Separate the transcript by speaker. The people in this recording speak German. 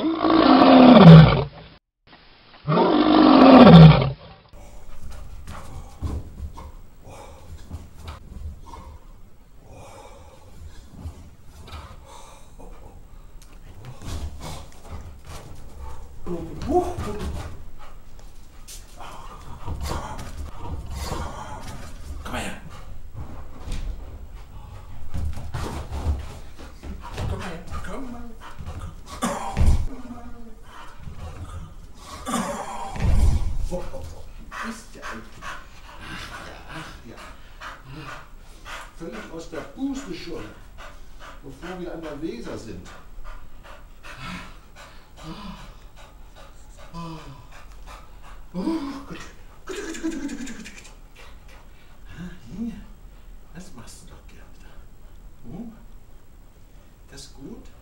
Speaker 1: Komm mal her. Komm mal her. Komm mal. Ist ja eigentlich. Ja. Völlig aus der Puste schon, bevor wir an der Weser sind. Gut. Hier, das machst du doch gerne. Das ist gut.